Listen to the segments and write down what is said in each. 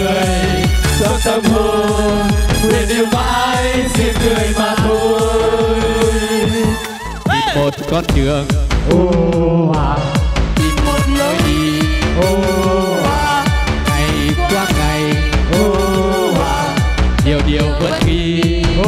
người cho tâm hồn nguyện yêu mãi riêng người mà thôi. Tìm một con đường Ô à, tìm một lối đi ngày qua ngày nhiều điều vẫn ghi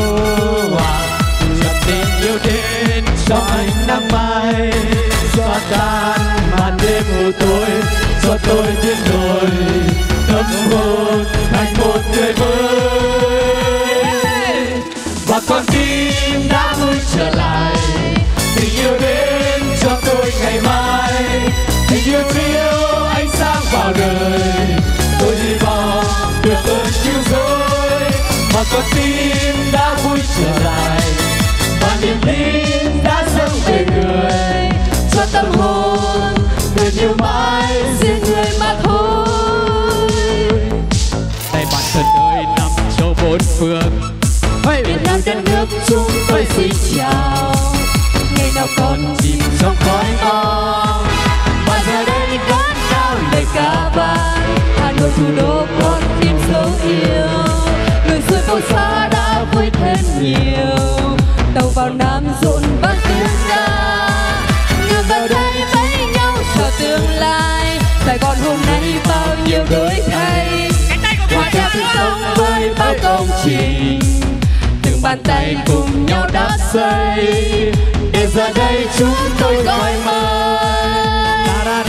chợt tình yêu đến cho ánh nắng mai xóa tan màn đêm mù tối, cho tôi biến đổi tâm hồn thành một người mới. Và con tim đã vui trở lại, tình yêu đến cho tôi ngày mai, tình yêu chiếu ánh sáng vào đời, tôi hy vọng được ơn cứu rỗi. Và con tim đã vui trở lại, và niềm tin đã dâng về người, cho tâm hồn nguyện yêu mãi riêng người mà thôi. tay bạn thân ơi nằm châu bốn phương, Việt Nam đất nước chúng tôi xin chào, ngày nào còn chìm trong khói bom, và giờ đây vẫn cao lời ca vang. Hà Nội thủ đô con tim dấu yêu, người xuôi phố xa đã vui thêm nhiều, tàu vào Nam rộn vang tiếng ca, ngược vào đây với nhau cho tương lai. Sài Gòn hôm nay bao nhiêu đổi thay, hòa theo tiếng sông với bao công trình, từng bàn tay cùng nhau đắp xây, để giờ đây chúng tôi gọi mời.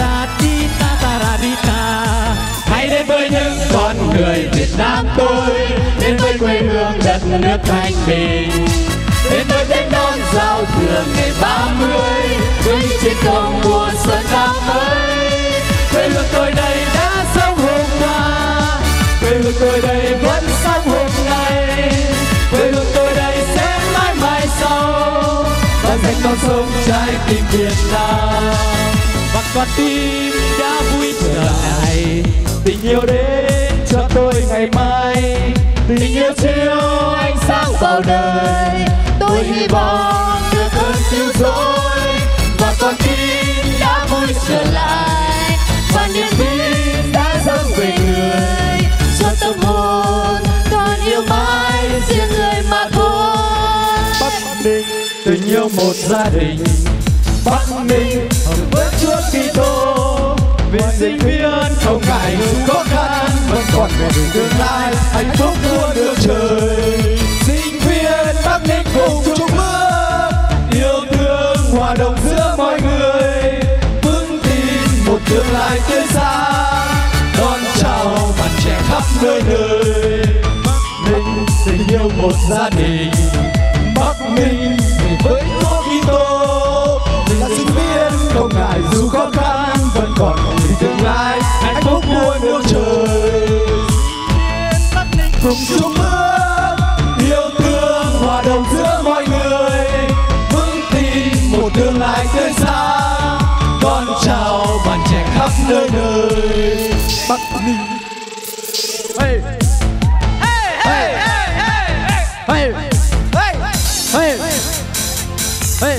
Hãy đến với những con người Việt Nam tôi, đến với quê hương đất nước thanh bình, đến với Tết đón giao thừa ngày 30, với những chiến công mùa xuân năm mới. Quê hương tôi đây đã sống hôm qua, quê hương tôi đây vẫn sống hôm nay, quê hương tôi đây sẽ mãi mãi sau, và dành con sông trái tim Việt Nam. và con tim đã vui trở lại, Tình yêu đến cho tôi ngày mai, tình yêu chiếu ánh sáng vào đời, tôi hy vọng được ơn cứu rỗi. Và con tim đã vui trở lại, và niềm tin đã dâng về người, cho tâm hồn con yêu mãi riêng người mà thôi. Bắc Ninh tình yêu một gia đình, Bắc Ninh hồng với Chúa Kitô, vì sinh viên không ngại dù khó khăn, vẫn còn về đường tương lai hạnh phúc của nước trời. Sinh viên Bắc Ninh cùng chung bước, yêu thương hòa đồng giữa mọi người, vững tin một tương lai tươi sáng, đón chào bạn trẻ khắp nơi nơi. Bắc Ninh tình yêu một gia đình, Bắc Ninh về với Chúa Kitô, là sinh viên không ngại dù khó khăn, vẫn còn vì tương lai hạnh phúc của nước trời. Bắc Ninh cùng chung bước, yêu thương hòa đồng giữa mọi người, vững tin một tương lai tươi sáng, đón chào bạn trẻ khắp nơi nơi. Bắc Ninh. Hey. Hey. Hey. Hey. Hey. Hey.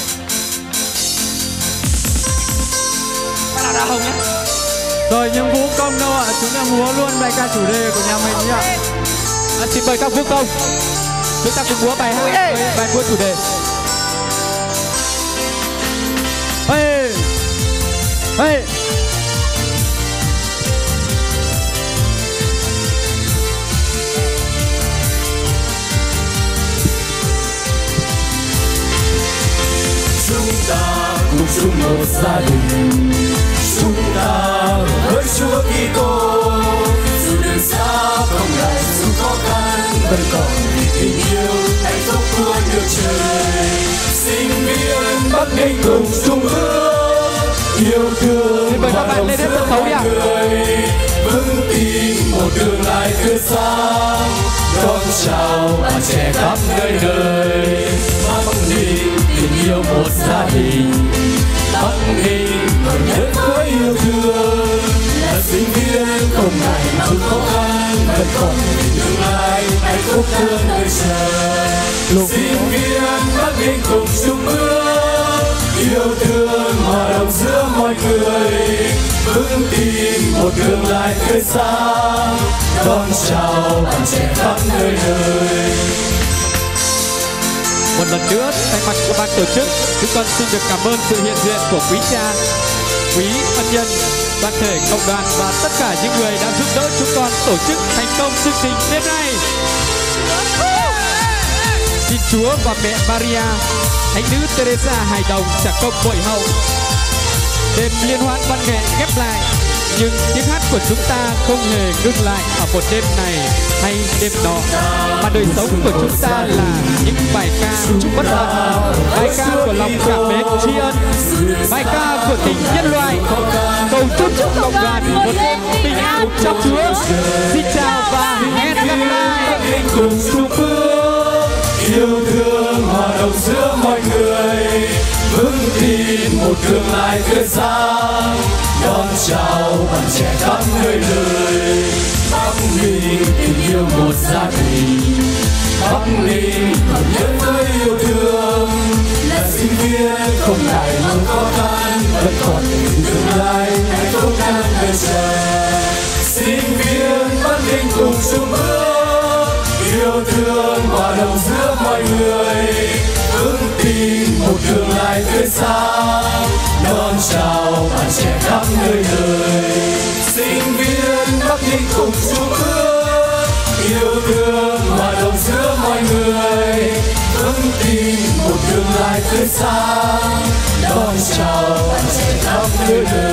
đã hồng nhé. Rồi nhưng vũ công đâu ạ? Chúng ta múa luôn bài ca chủ đề của nhà mình nhé ạ. Xin mời các vũ công, chúng ta cùng múa bài hát với bài múa chủ đề. Hey. Hey. Chúng ta cùng chung một gia đình, chúng ta với Chúa Kitô, dù đường xa không ngại dù khó khăn, vẫn còn vì tình yêu hạnh phúc của nước trời. Sinh viên Bắc Ninh cùng chung bước, yêu thương mời các bạn lên đến sân khấu đi ạ. vững tin một tương lai tươi sáng, đón chào bạn trẻ khắp nơi nơi. Bắc Ninh tình yêu một gia đình, Bắc Ninh hợp nhất với yêu thương, là sinh viên không ngại dù khó khăn, vẫn còn tương lai hạnh phúc hơn nơi trời. Sinh viên Bắc Ninh cùng chung bước, yêu thương hòa đồng giữa mọi người, vững tin một tương lai tươi sáng, đón chào bạn trẻ khắp nơi nơi. Một lần nữa thay mặt cho ban tổ chức, chúng con xin được cảm ơn sự hiện diện của quý cha, quý ân nhân, toàn thể cộng đoàn và tất cả những người đã giúp đỡ chúng con tổ chức thành công chương trình đêm nay. Xin Chúa và mẹ Maria, Thánh nữ Teresa hài đồng trả công bội hậu. Đêm liên hoan văn nghệ khép lại, nhưng tiếng hát của chúng ta không hề ngưng lại ở một đêm này hay đêm nọ, mà đời sống của chúng ta là những bài ca bất tận, bài ca của lòng cảm mến tri ân, bài ca của tình nhân loại. Cầu chúc cộng đoàn một đêm bình an trong Chúa. Xin chào và hẹn gặp lại. Cùng chung bước yêu thương hòa đồng giữa mọi người, vững tin một tương lai tươi sáng, đón chào bạn trẻ khắp nơi nơi. Bắc Ninh tình yêu một gia đình, Bắc Ninh hợp nhất với yêu thương, là sinh viên không ngại mang khó khăn, vẫn còn tương lai hạnh phúc đang đợi chờ. Sinh viên Bắc Ninh cùng chung bước yêu thương hòa đồng giữa mọi người, vững tin một tương lai tươi sáng, đón chào bạn trẻ khắp nơi nơi. Sinh viên Bắc Ninh cùng chung bước yêu thương hòa đồng giữa mọi người, vững tin một tương lai tươi sáng, đón chào bạn trẻ khắp nơi nơi.